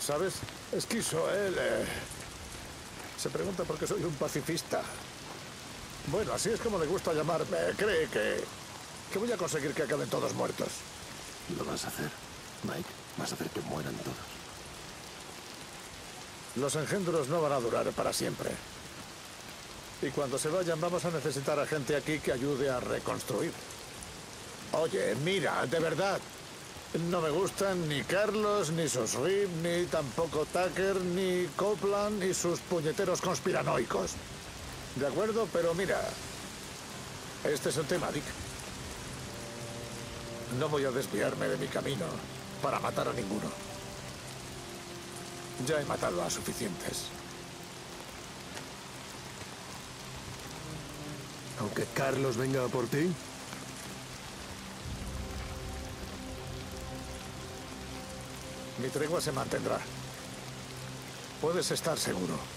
¿Sabes? Esquizo, él... se pregunta por qué soy un pacifista. Bueno, así es como le gusta llamarme. Cree que voy a conseguir que acaben todos muertos. Lo vas a hacer, Mike. Vas a hacer que mueran todos. Los engendros no van a durar para siempre. Y cuando se vayan vamos a necesitar a gente aquí que ayude a reconstruir. Oye, mira, de verdad. No me gustan ni Carlos, ni sus Rip, ni tampoco Tucker, ni Copeland, ni sus puñeteros conspiranoicos. ¿De acuerdo? Pero mira, este es el tema, Dick. No voy a desviarme de mi camino para matar a ninguno. Ya he matado a suficientes. Aunque Carlos venga a por ti. Mi tregua se mantendrá. Puedes estar seguro.